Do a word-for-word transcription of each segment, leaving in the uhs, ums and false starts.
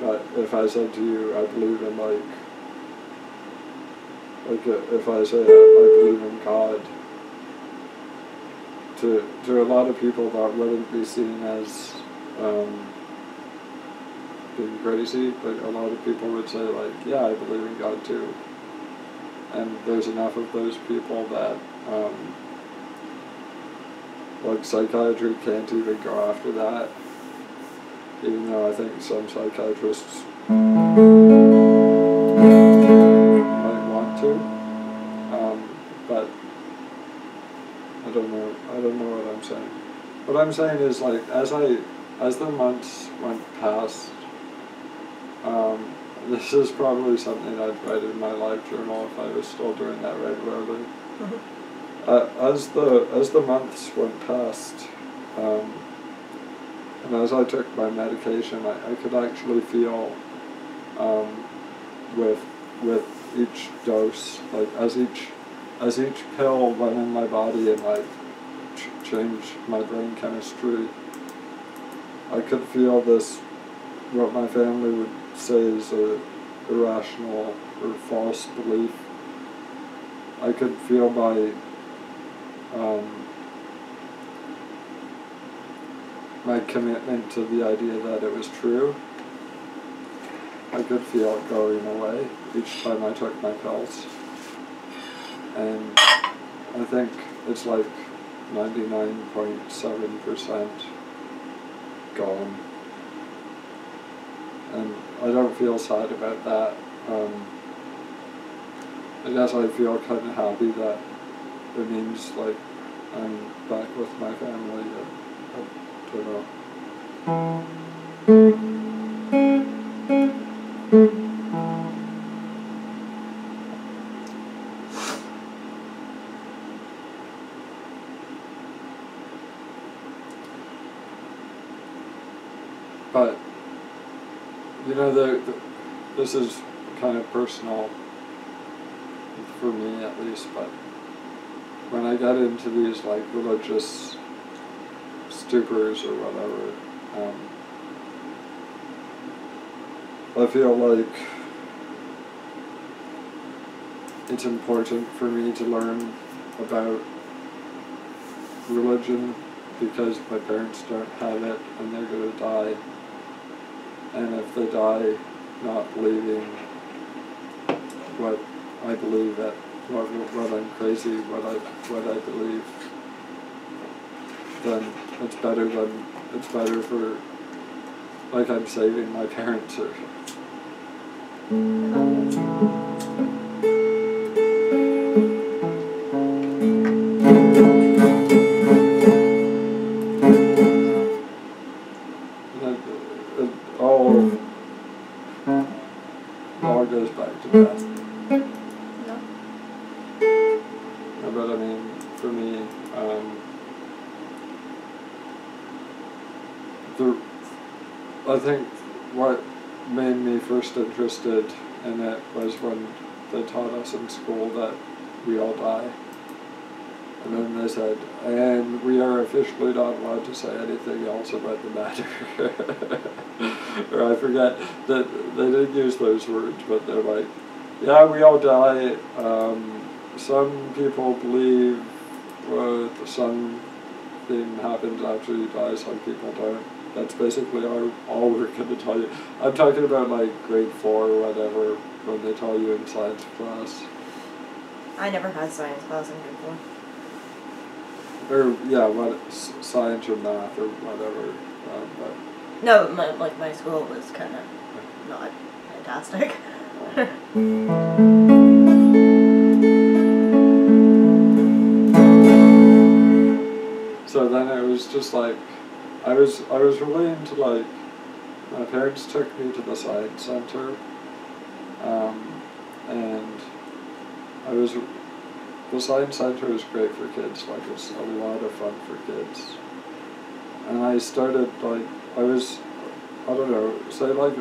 but if I said to you, I believe in like, like if I say I believe in God, to to a lot of people that wouldn't be seen as um, being crazy. Like a lot of people would say like, yeah, I believe in God too. And there's enough of those people that um, like psychiatry can't even go after that. Even though I think some psychiatrists might want to, um, but I don't know. I don't know what I'm saying. What I'm saying is like as I, as the months went past, um, this is probably something I'd write in my life journal if I was still doing that regularly. Mm-hmm. uh, as the as the months went past. Um, And as I took my medication, I, I could actually feel um, with with each dose, like as each as each pill went in my body and like ch changed my brain chemistry, I could feel this, what my family would say is a irrational or false belief. I could feel my um, my commitment to the idea that it was true. I could feel it going away each time I took my pills. And I think it's like ninety-nine point seven percent gone. And I don't feel sad about that. Um, I guess I feel kind of happy that it means like I'm back with my family. And, I don't know. But, you know, the, the, this is kind of personal, for me at least, but when I get into these, like, religious stupors or whatever, um, I feel like it's important for me to learn about religion because my parents don't have it and they're going to die. And if they die not believing what I believe, that what, what I'm crazy, what I what I believe, then it's better than it's better for, like, I'm saving my parents or. all, all goes back to death. No. No, but I mean, for me, um, the, I think what made me first interested in it was when they taught us in school that we all die. And then they said, and we are officially not allowed to say anything else about the matter. Or I forget that they didn't use those words, but they're like, yeah, we all die. Um, some people believe uh, something happens after you die, some people don't. That's basically all, all we're going to tell you. I'm talking about like grade four or whatever, when they tell you in science class. I never had science class in grade four. Or, yeah, what, science or math or whatever. Um, but no, my, like my school was kind of not fantastic. So then it was just like, I was, I was really into like, my parents took me to the science center, um, and I was, the science center is great for kids, like it's a lot of fun for kids. And I started like, I was, I don't know, say like,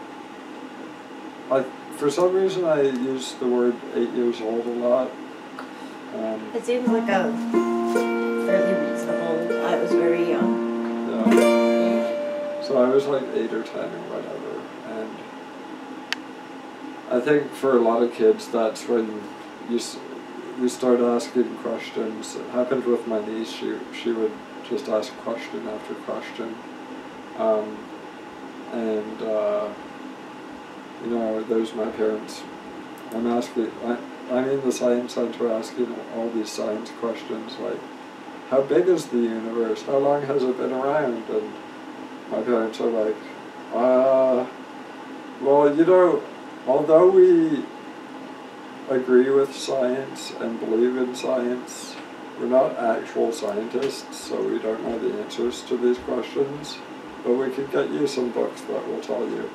I, for some reason I use the word eight years old a lot. Um, it seems like a fairly reasonable, I was very young. Yeah. So I was like eight or ten or whatever, and I think for a lot of kids, that's when you s- you start asking questions. It happened with my niece. She she would just ask question after question, um, and uh, you know, there's my parents. I'm asking. I I'm in the science center asking all these science questions like, how big is the universe? How long has it been around? And my parents are like, uh, well, you know, although we agree with science and believe in science, we're not actual scientists, so we don't know the answers to these questions, but we could get you some books that will tell you.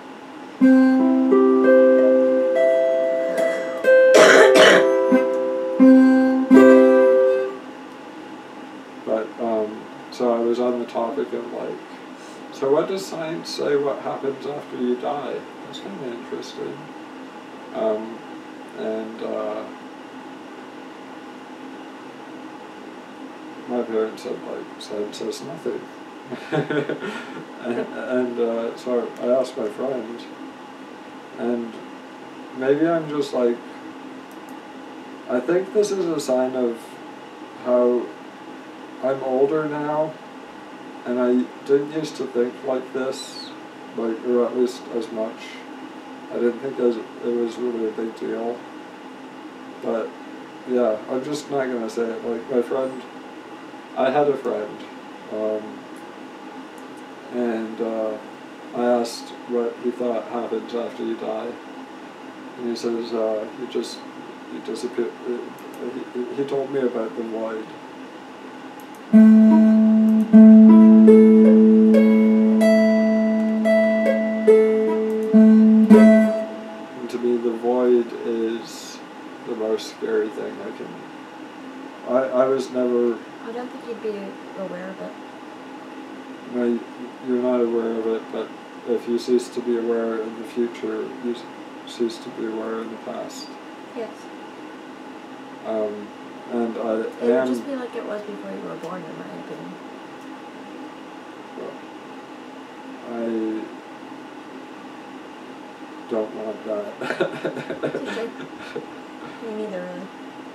But, um, so I was on the topic of like, so what does science say what happens after you die? That's kind of interesting. Um, and uh, my parents said, like, science says nothing. and and uh, so I asked my friend, and maybe I'm just like, I think this is a sign of how I'm older now, and I didn't used to think like this, like, or at least as much. I didn't think as it was really a big deal. But yeah, I'm just not gonna say it. Like my friend, I had a friend, um, and uh, I asked what he thought happens after you die, and he says uh, you just you disappear. He, he told me about the void. And to me, the void is the most scary thing I can. I I was never. I don't think you'd be aware of it. No, you're not aware of it, but if you cease to be aware in the future, you cease to be aware in the past. Yes. Um, and I It am. would just be like it was before you were born, in my opinion. I don't want that. Me neither, really.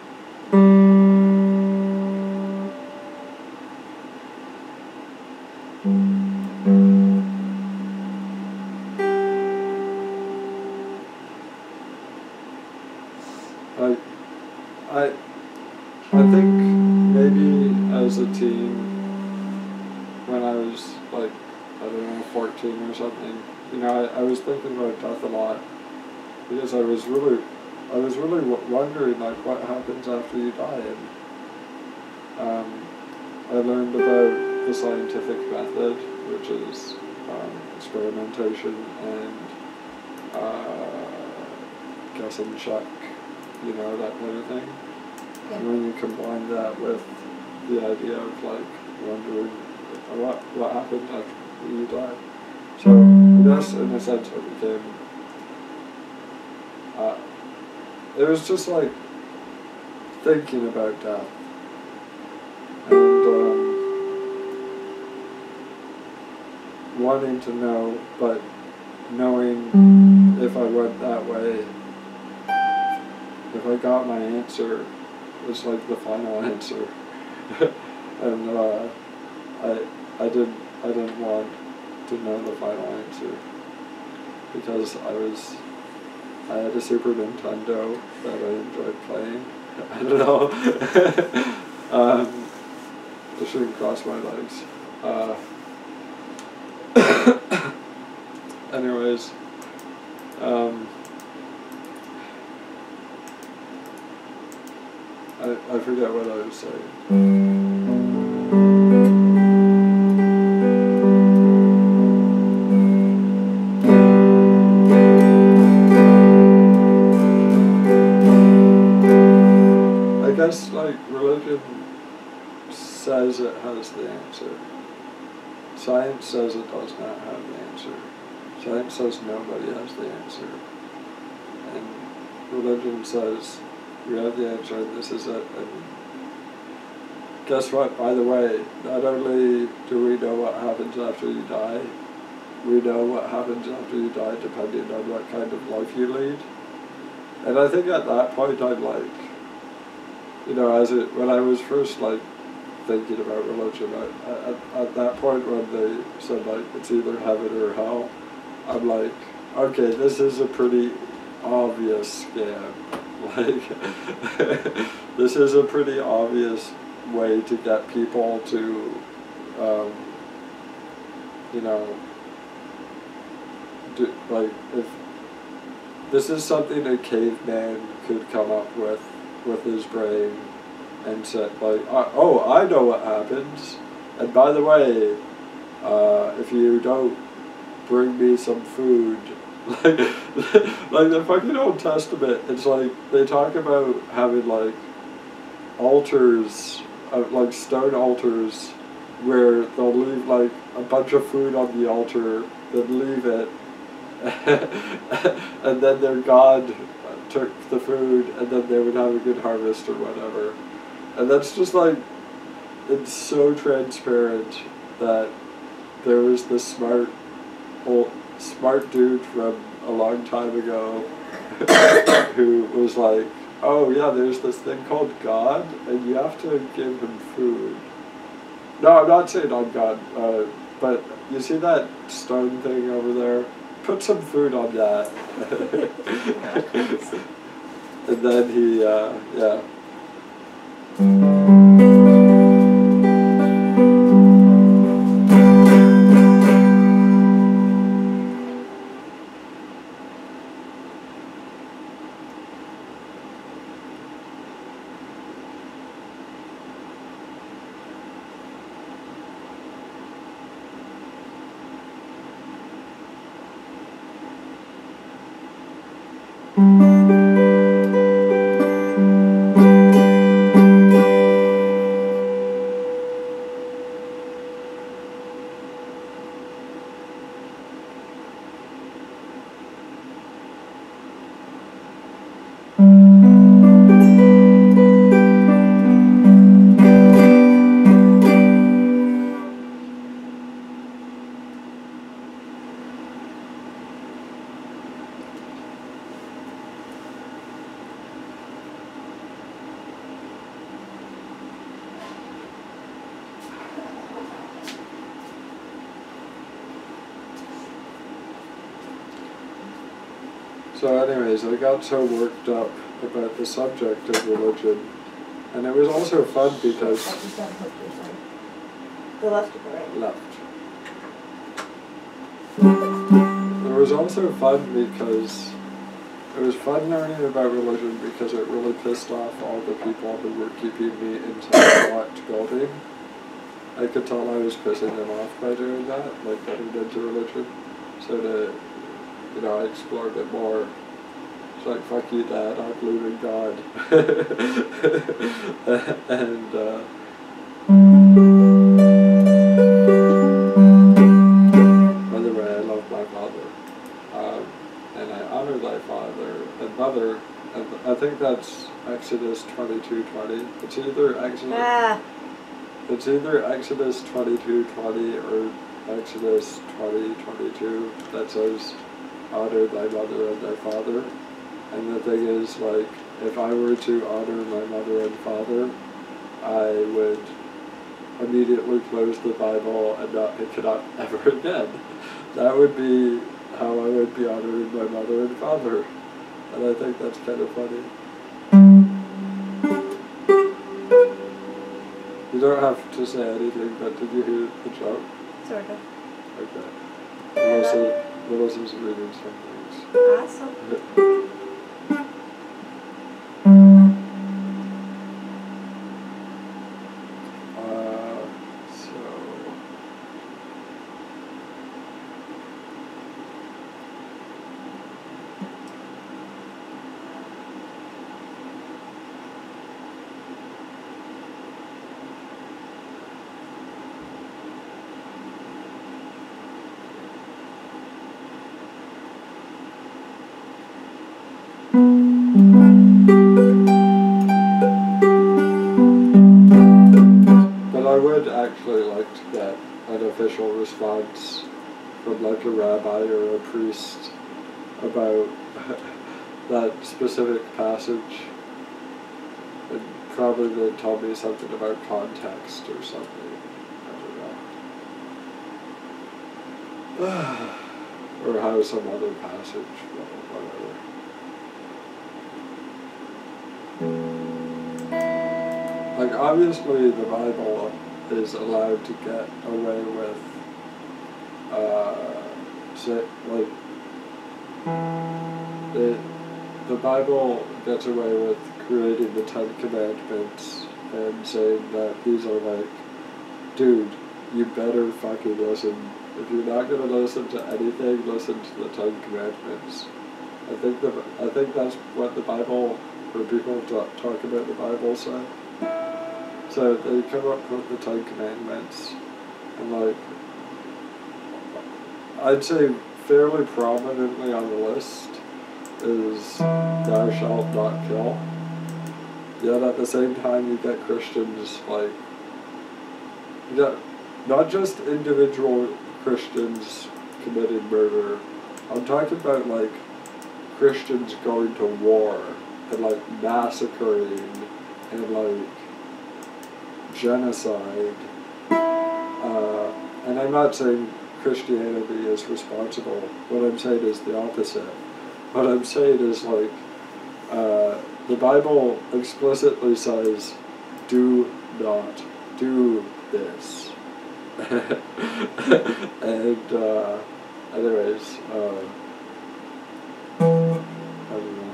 I, I, I think maybe as a teen, when I was like, I don't know, fourteen or something, you know, I, I was thinking about death a lot, because I was really, I was really w- wondering like what happens after you die, and um, I learned about the scientific method, which is um, experimentation and uh, guess and check, you know, that kind of thing. Yeah. And when you combine that with the idea of like wondering what what happened after you die, so I guess in a sense it became. Uh, it was just like thinking about death, and um, wanting to know, but knowing if I went that way, if I got my answer, it was like the final answer, and uh, I I didn't I didn't want to know the final answer, because I was I had a Super Nintendo that I enjoyed playing. I don't know. um, I shouldn't cross my legs. Uh, anyways, um, I I forget what I was saying. I guess like religion says it has the answer. Science says it does not have the answer. Science says nobody has the answer. And religion says we have the answer and this is it. And guess what, by the way, not only do we know what happens after you die, we know what happens after you die depending on what kind of life you lead. and I think at that point I'm like, you know, as it when I was first like thinking about religion, I, at, at that point when they said like it's either heaven or hell, I'm like, okay, this is a pretty obvious scam. Like, this is a pretty obvious way to get people to, um, you know, do, like, if this is something a caveman could come up with, with his brain, and said, like, oh, I know what happens, and by the way, uh, if you don't bring me some food, like, like the fucking Old Testament, it's like, they talk about having, like, altars, uh, like stone altars, where they'll leave, like, a bunch of food on the altar, then leave it, and then their god took the food, and then they would have a good harvest or whatever. And that's just like, it's so transparent that there was this smart, old, smart dude from a long time ago who was like, oh yeah, there's this thing called God, and you have to give him food. No, I'm not saying on God, uh, but you see that stone thing over there? Put some food on that. And then he, uh, yeah. So anyways, I got so worked up about the subject of religion, and it was also fun because... The left or the right? Left. It was also fun because it was fun learning about religion because it really pissed off all the people who were keeping me inside a locked building. I could tell I was pissing them off by doing that, like getting into religion. So to, you know, I explored it more. It's like, fuck you, Dad, I believe in God. And, uh, by the way, I love my father. Um, and I honor thy father and mother. And I think that's Exodus twenty-two twenty. It's either Exodus... Ah. It's either Exodus twenty-two twenty or Exodus twenty twenty-two that says, honor thy mother and thy father. And the thing is, like, if I were to honor my mother and father, I would immediately close the Bible and not pick it up ever again. That would be how I would be honoring my mother and father. And I think that's kind of funny. You don't have to say anything, but did you hear the joke? Sort of. Okay. Melissa, Melissa's reading some things. Awesome. Uh, so... But I would actually like to get an official response from like a rabbi or a priest about that specific passage, and probably they told me something about context or something. I don't know. Or how some other passage, whatever. Like, obviously the Bible is allowed to get away with, uh, say, like, the, the Bible gets away with creating the Ten Commandments and saying that these are like, dude, you better fucking listen. If you're not going to listen to anything, listen to the Ten Commandments. I think the I think that's what the Bible, or people talk, talk about the Bible say. So they come up with the Ten Commandments, and like, I'd say fairly prominently on the list is thou shalt not kill. Yet at the same time you get Christians like, you get not just individual Christians committing murder. I'm talking about like Christians going to war and like massacring and like genocide. Uh, and I'm not saying Christianity is responsible. What I'm saying is the opposite. What I'm saying is like, uh, the Bible explicitly says, do not do this. And, uh, anyways, uh, I don't know.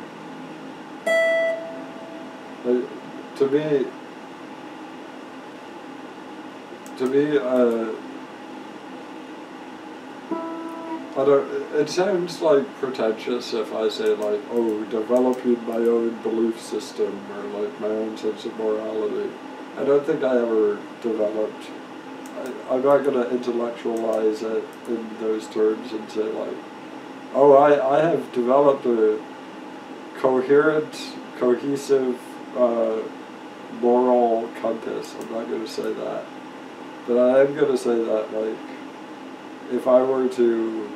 Like, to me, to me, uh, I don't, it sounds like pretentious if I say like, oh, developing my own belief system or like my own sense of morality. I don't think I ever developed, I, I'm not going to intellectualize it in those terms and say like, oh, I, I have developed a coherent, cohesive, uh, moral compass. I'm not going to say that. But I am going to say that like, if I were to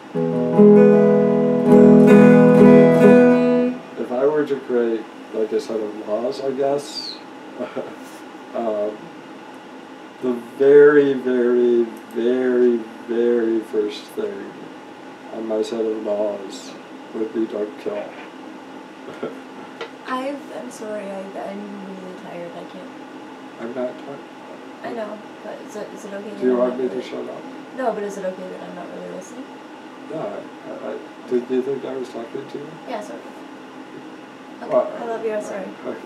If I were to create like a set of laws, I guess, um, the very, very, very, very first thing on my set of laws would be don't kill. I've, I'm sorry, I, I'm really tired, I can't. I'm not talking. I know, but is it, is it okay that Do you I'm want not me to really, shut up? No, but is it okay that I'm not really listening? No, I, I, did you think I was talking to you? Yeah, sorry. Okay, Well, I love you, I'm sorry. Okay.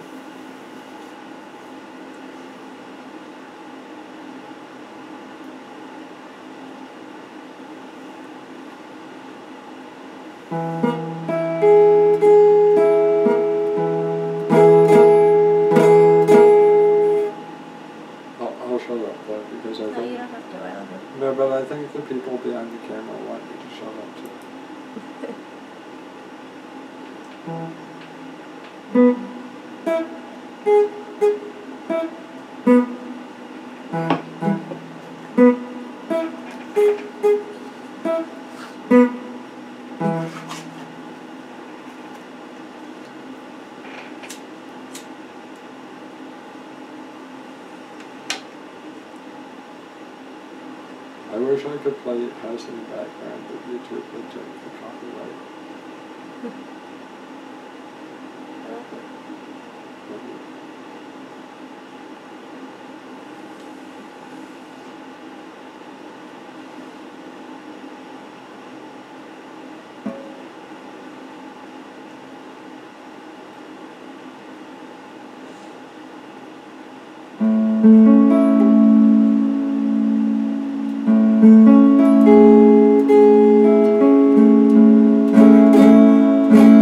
I'll, I'll shut up though, because I No, think... you don't have to, I love you. No, but I think the people behind the camera want me to shut up too. I wish I could play house in the background, but YouTube would take the copyright. I love you.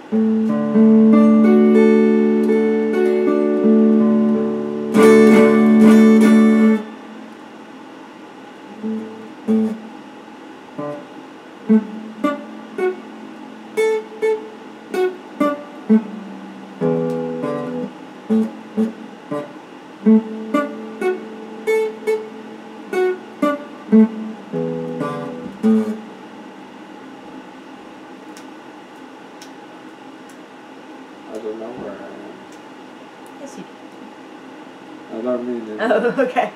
I don't know where I am. Yes, you I don't mean it. Oh, okay.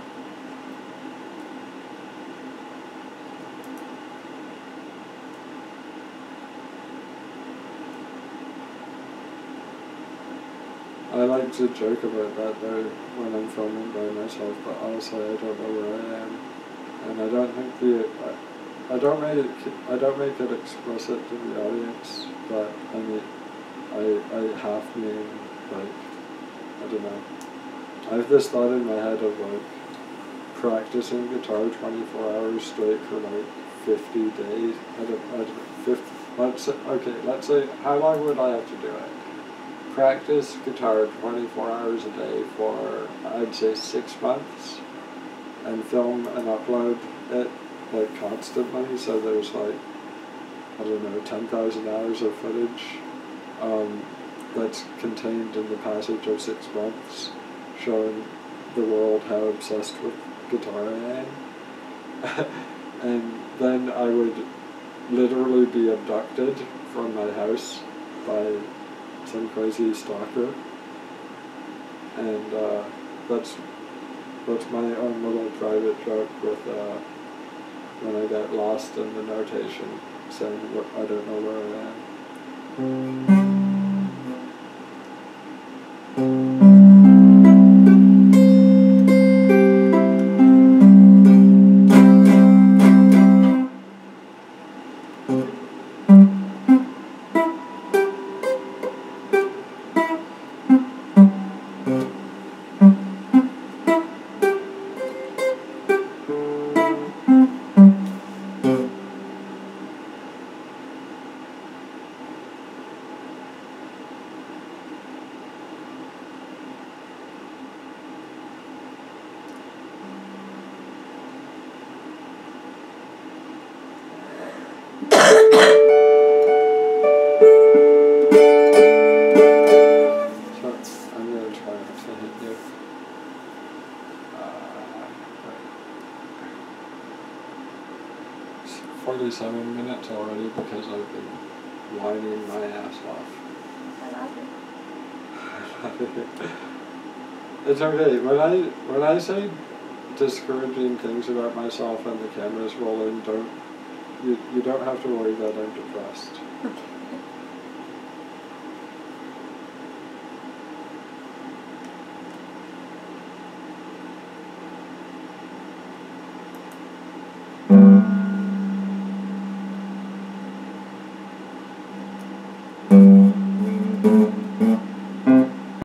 I like to joke about that though when I'm filming by myself, but honestly I don't know where I am, and I don't think the I, I don't make it I don't make it explicit to the audience, but I mean I I half mean like I don't know. I have this thought in my head of like practicing guitar twenty-four hours straight for like fifty days. I don't I don't fifty. Let's say, okay. Let's say how long would I have to do it? Practice guitar twenty-four hours a day for, I'd say, six months, and film and upload it like constantly, so there's like, I don't know, ten thousand hours of footage um, that's contained in the passage of six months, showing the world how obsessed with guitar I am. And then I would literally be abducted from my house by some crazy stalker, and uh, that's that's my own little private joke with uh, when I get lost in the notation saying what I don't know where I am. forty-seven minutes already because I've been whining my ass off. I love it. It's okay. When I when I say discouraging things about myself and the cameras rolling, don't you you don't have to worry that I'm depressed. Okay.